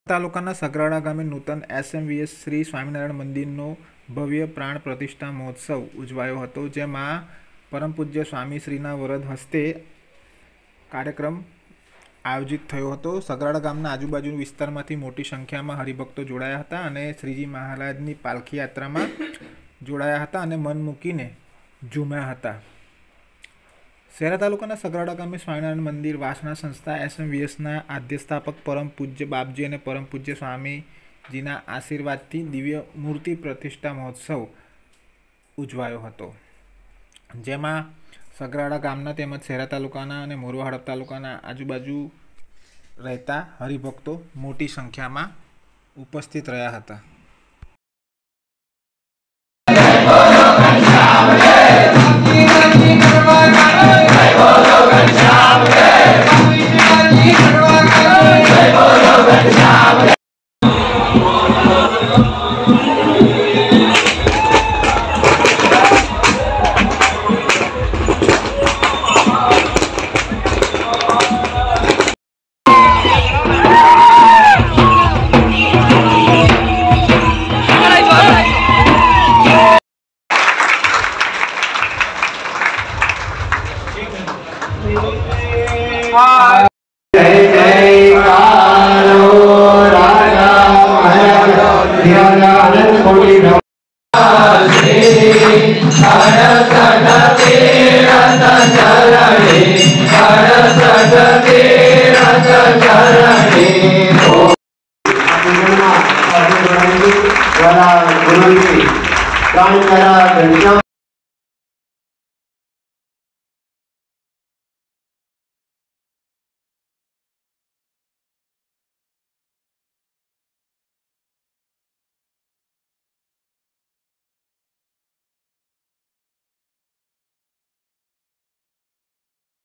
तालुकाना सगराड़ा गामे नूतन SMVS श्री स्वामीनारायण मंदिरनो भव्य प्राण प्रतिष्ठा महोत्सव उजवायो हतो, जेमां परम पूज्य स्वामी श्रीना वरद हस्ते कार्यक्रम आयोजित थयो हतो। सगराड़ा गामना आजुबाजु विस्तारमांथी मोटी संख्यामां हरिभक्तो जोड़ाया हता अने श्रीजी महाराजनी पालखी यात्रामां जोड़ाया हता अने मन मूकीने झूम्या हता। शहरा तालुकाना सगराड़ा गामे स्वामीनारायण मंदिर वासना संस्था SMVS ना आद्यस्थापक परम पूज्य बापजी अने परम पूज्य स्वामीजीना आशीर्वादथी दिव्य मूर्ति प्रतिष्ठा महोत्सव उजवायो हतो, जेमां सगराड़ा गामना तेमज शहरा तालुकाना अने मोरवा हड़प तालुकाना आजुबाजु रहता हरिभक्तो मोटी संख्यामां उपस्थित रह्या हता। घनश्याम